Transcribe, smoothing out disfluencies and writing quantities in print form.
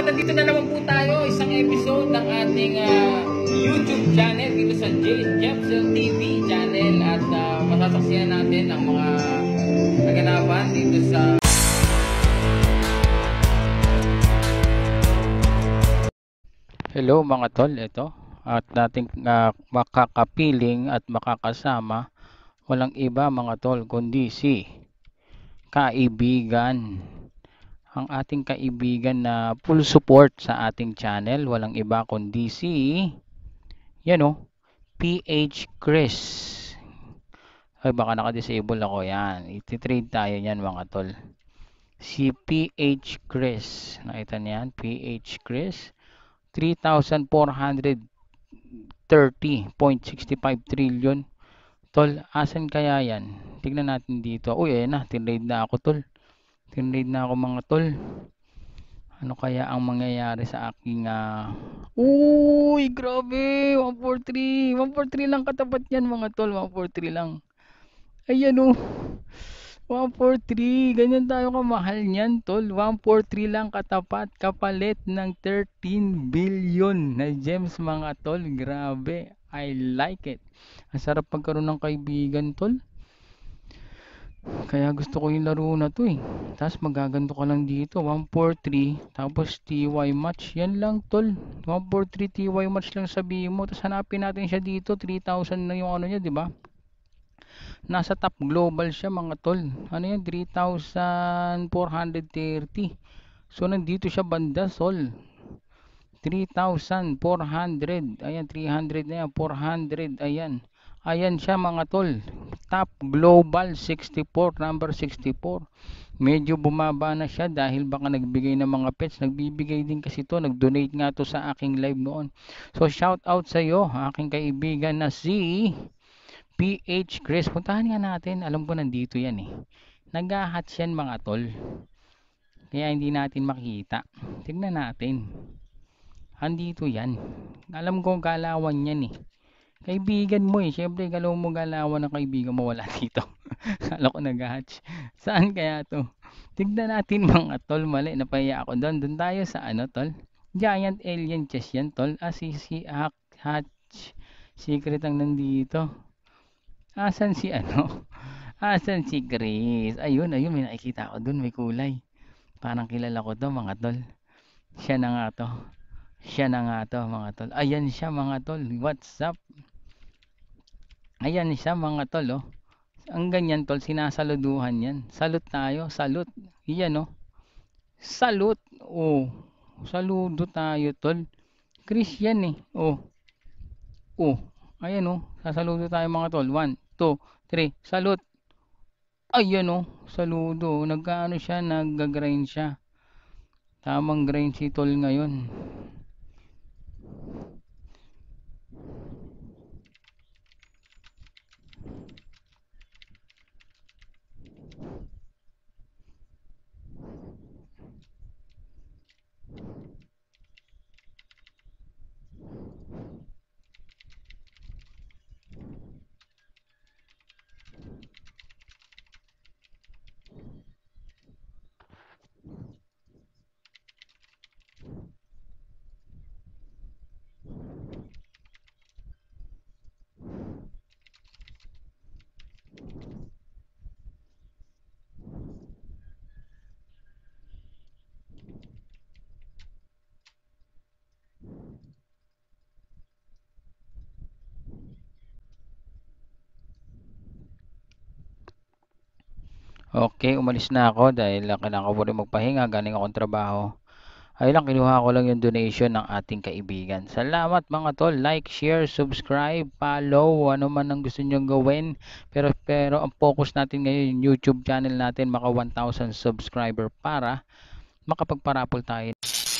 nandito na naman po tayo, isang episode ng ating YouTube channel dito sa PhChrixs channel at masasaksihan natin ang mga naganapan dito sa Hello mga tol, ito at nating makakapiling at makakasama walang iba mga tol kundi si kaibigan, ang ating kaibigan na full support sa ating channel, walang iba kundi si PhChrixs. Ay baka naka-disable ako, yan, iti-trade tayo yan mga tol. Si PhChrixs, nakita niyan, PhChrixs 3,430.65 trillion. Tol, asan kaya yan? Tignan natin dito. Uy, ayan na, tinrade na ako tol. Tinrade na ako mga tol. Ano kaya ang mangyayari sa aking Uy, grabe, 143. 143 lang katapat yan mga tol, 143 lang. Ayan oh. 143, ganyan tayo kamahal niyan tol. 143 lang katapat, kapalit ng 13 billion na gems mga tol. Grabe, I like it. Ang sarap pagkaroon ng kaibigan tol. Kaya gusto ko yung laro na to eh. Tapos magaganto ka lang dito, 143, tapos TY match, yan lang tol. 143 TY match lang sabihin mo. Tapos hanapin natin siya dito, 3,000 na yung ano niya, di ba? Nasa top global siya mga tol. Ano yan, 3,430. So nandito siya banda sol, 3,400. Ayan, 300 na yan, 400. Ayan, ayan siya mga tol, top global 64, number 64. Medyo bumaba na siya dahil baka nagbigay ng mga pets. Nagbibigay din kasi to, nag-donate nga to sa aking live noon. So shout out sa iyo aking kaibigan na si PhChrixs. Puntahan nga natin, alam ko nandito yan eh. Nag-hatch yan mga tol, kaya hindi natin makita. Tignan natin, andito yan. Alam ko galawan yan eh. Kaibigan mo eh, syempre galaw mo galawan ng kaibigan mo, wala dito. Kala ko nag-hatch. Saan kaya to? Tignan natin mga tol, mali, napahiya ako doon. Doon tayo sa ano tol, giant alien chest yan tol. Si hatch secret ang nandito. Asan si ano? Asan si Chris? Ayun, ayun, may nakikita ako doon, may kulay. Parang kilala ko to mga tol. Siya na nga to. Siya na nga to mga tol. Ayan siya mga tol. What's up? Ayan siya mga tol oh. Ang ganyan tol, sinasaluduhan yan. Salute tayo, salute. Iyan oh. Salute. Oh. Saludo tayo tol. Chris yan eh. Oh. Oh. Ayan oh. Sasaludo tayo mga tol. 1, 2, 3. Salute. Ayan oh. Saludo. Nagkaano siya, nagga-grind siya. Tamang grind si tol ngayon. Okay, umalis na ako dahil kailangan ko rin magpahinga, galing akong trabaho. Ay lang, kinuha ko lang yung donation ng ating kaibigan. Salamat mga tol, like, share, subscribe, follow, ano man ang gusto nyong gawin. Pero ang focus natin ngayon yung YouTube channel natin, maka 1,000 subscriber para makapagparapol tayo.